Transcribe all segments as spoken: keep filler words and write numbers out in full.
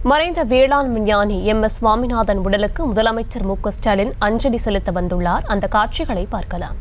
மறைந்த வேளாண் விஞ்ஞானி எம் எஸ் சுவாமிநாதன் உடலுக்கு முதலமைச்சர் மு க ஸ்டாலின் அஞ்சலி செலுத்த வந்துள்ளார். அந்த காட்சிகளை பார்க்கலாம்.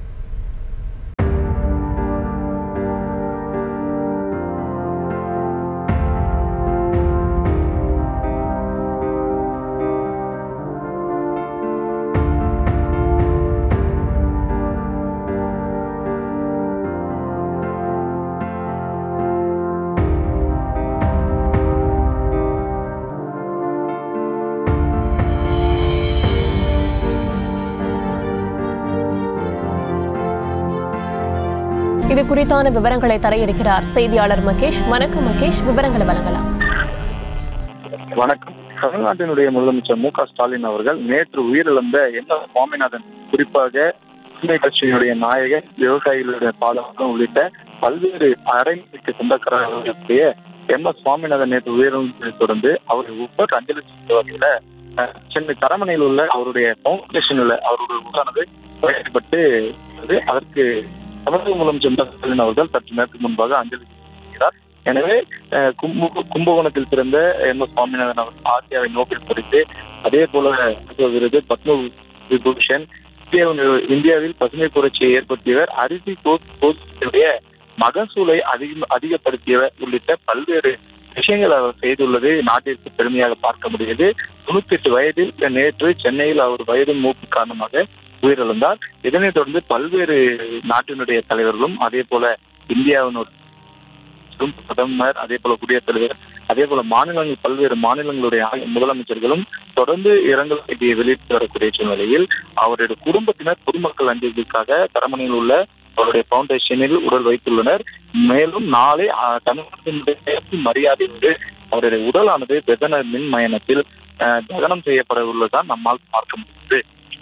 இது குறித்தான விவரங்களை தர இருக்கிறார் செய்தியாளர் மகேஷ். வணக்கம் மகேஷ், விவரங்களை வழங்கலாம். வணக்கம். தமிழ்நாட்டினுடைய முதலமைச்சர் மு க ஸ்டாலின் அவர்கள் நேற்று உயிரிழந்த எம் எஸ் சுவாமிநாதன், குறிப்பாக கட்சியினுடைய நாயகன், விவசாயிகளுடைய பாதுகாப்பு உள்ளிட்ட பல்வேறு அரைமுறைக்கு சொந்தக்காரர்களுடைய எம் எஸ் சுவாமிநாதன் நேற்று உயிரிழந்ததை தொடர்ந்து அவர்கள் ஒவ்வொரு அஞ்சலி செலுத்தும் வகையில சென்னை கரமனையில் உள்ள அவருடைய பவுண்டேஷனில் அவருடைய உடலானது வைக்கப்பட்டு அதற்கு தமிழக முதலமைச்சர் மு க ஸ்டாலின் அவர்கள் சற்று நேரத்துக்கு முன்பாக அஞ்சலி செலுத்துகிறார். எனவே கும்பகோணத்தில் பிறந்த எம் எஸ் சுவாமிநாதன் அவர் ஆசியாவை நோக்கில் பறித்து, அதே போல விருது பத்ம விபூஷன், இந்தியாவில் பசுமை புரட்சியை ஏற்படுத்தியவர், அரிசி கோஷுடைய மகசூலை அதிக அதிகப்படுத்தியவர் உள்ளிட்ட பல்வேறு விஷயங்கள் அவர் செய்துள்ளது நாட்டிற்கு பெருமையாக பார்க்க முடியுது. தொண்ணூத்தி எட்டு வயதில் நேற்று சென்னையில் அவர் வயது மூப்பு காரணமாக உயிரிழந்தார். இதனைத் தொடர்ந்து பல்வேறு நாட்டினுடைய தலைவர்களும், அதே போல இந்தியாவினுடைய பிரதமர், அதே போல குடியரசுத் தலைவர், அதே போல மாநிலங்கள் பல்வேறு மாநிலங்களுடைய முதலமைச்சர்களும் தொடர்ந்து இரங்கல் செய்தியை வெளியிட்டு வரக்கூடிய சூழ்நிலையில் அவருடைய குடும்பத்தினர் பொதுமக்கள் அஞ்சலிக்காக தரமணியில் உள்ள அவருடைய பவுண்டேஷனில் உடல் வைத்துள்ளனர். மேலும் நாளை தமிழ்நாட்டினுடைய மரியாதையோடு அவருடைய உடலானது பெதன மின் மயனத்தில் தகனம் செய்யப்பட உள்ளதான் நம்மால் பார்க்க முடியுது.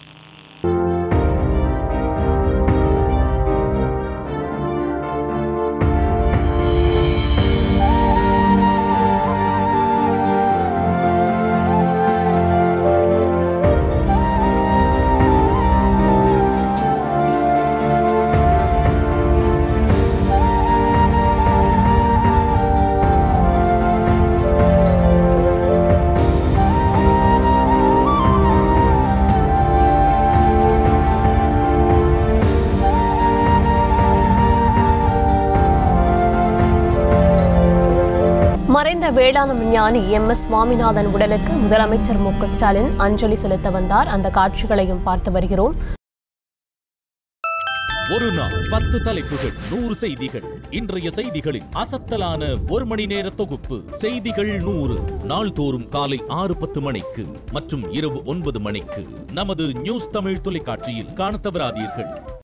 மறைந்த வேளாண் விஞ்ஞானி எம் எஸ் சுவாமிநாதன் உடலுக்கு முதலமைச்சர் மு க ஸ்டாலின் அஞ்சலி செலுத்த வந்தார். அந்த காட்சிகளையும் பார்த்து வருகிறோம். ஒரு நாள் பத்து தலைப்புகள், நூறு செய்திகள். இன்றைய செய்திகளின் அசத்தலான ஒரு மணி நேர தொகுப்பு செய்திகள் நூறு. நாள்தோறும் காலை ஆறு பத்து மணிக்கு மற்றும் இரவு ஒன்பது மணிக்கு நமது நியூஸ் தமிழ் தொலைக்காட்சியில் காண தவறாதீர்கள்.